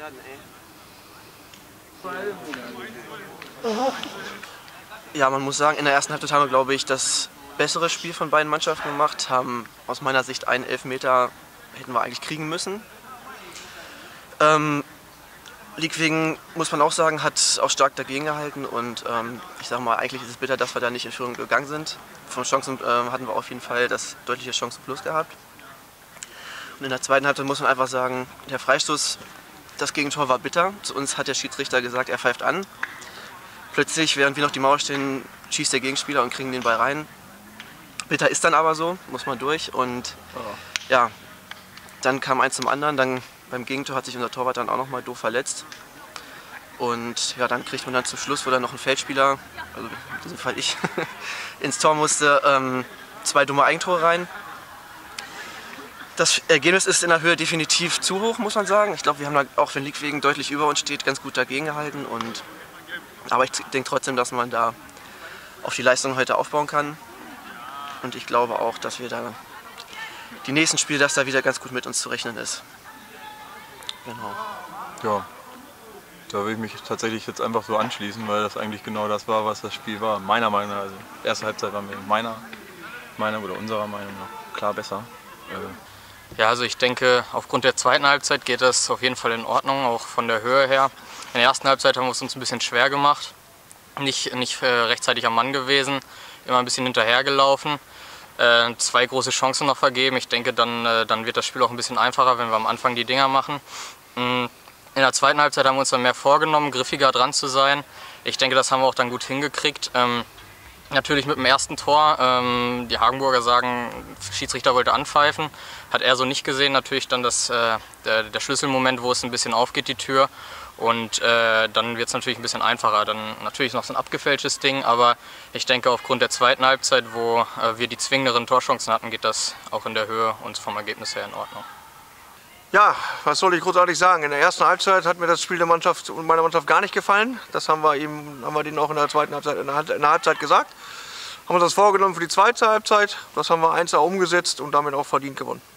Ja, man muss sagen, in der ersten Halbzeit haben wir, glaube ich, das bessere Spiel von beiden Mannschaften gemacht, haben aus meiner Sicht einen Elfmeter hätten wir eigentlich kriegen müssen. Liegwegen, muss man auch sagen, hat auch stark dagegen gehalten und ich sage mal, eigentlich ist es bitter, dass wir da nicht in Führung gegangen sind. Von Chancen hatten wir auf jeden Fall das deutliche Chancenplus gehabt. Und in der zweiten Halbzeit muss man einfach sagen, der Freistoß, das Gegentor war bitter. Zu uns hat der Schiedsrichter gesagt, er pfeift an. Plötzlich, während wir noch die Mauer stehen, schießt der Gegenspieler und kriegen den Ball rein. Bitter ist dann aber so, muss man durch. Und ja, dann kam eins zum anderen. Dann beim Gegentor hat sich unser Torwart dann auch noch mal doof verletzt. Und ja, dann kriegt man dann zum Schluss, wo dann noch ein Feldspieler, also in diesem Fall ich, ins Tor musste, 2 dumme Eigentore rein. Das Ergebnis ist in der Höhe definitiv zu hoch, muss man sagen. Ich glaube, wir haben da, auch wenn Liegwegen deutlich über uns steht, ganz gut dagegen gehalten. Aber ich denke trotzdem, dass man da auf die Leistung heute aufbauen kann. Und ich glaube auch, dass wir da die nächsten Spiele, dass da wieder ganz gut mit uns zu rechnen ist. Genau. Ja, da will ich mich tatsächlich jetzt einfach so anschließen, weil das eigentlich genau das war, was das Spiel war. Meiner Meinung nach, also erste Halbzeit waren wir meiner oder unserer Meinung nach klar besser. Ja, also ich denke, aufgrund der zweiten Halbzeit geht das auf jeden Fall in Ordnung, auch von der Höhe her. In der ersten Halbzeit haben wir es uns ein bisschen schwer gemacht, nicht rechtzeitig am Mann gewesen, immer ein bisschen hinterhergelaufen, 2 große Chancen noch vergeben. Ich denke, dann wird das Spiel auch ein bisschen einfacher, wenn wir am Anfang die Dinger machen. In der zweiten Halbzeit haben wir uns dann mehr vorgenommen, griffiger dran zu sein. Ich denke, das haben wir auch dann gut hingekriegt. Natürlich mit dem ersten Tor, die Hagenburger sagen, Schiedsrichter wollte anpfeifen, hat er so nicht gesehen. Natürlich dann der Schlüsselmoment, wo es ein bisschen aufgeht, die Tür. Und dann wird es natürlich ein bisschen einfacher. Dann natürlich noch so ein abgefälschtes Ding, aber ich denke, aufgrund der zweiten Halbzeit, wo wir die zwingenderen Torchancen hatten, geht das auch in der Höhe und vom Ergebnis her in Ordnung. Ja, was soll ich großartig sagen? In der ersten Halbzeit hat mir das Spiel der Mannschaft und meiner Mannschaft gar nicht gefallen. Das haben wir denen auch in der zweiten Halbzeit, in der Halbzeit gesagt. Haben uns das vorgenommen für die zweite Halbzeit. Das haben wir 1:1 umgesetzt und damit auch verdient gewonnen.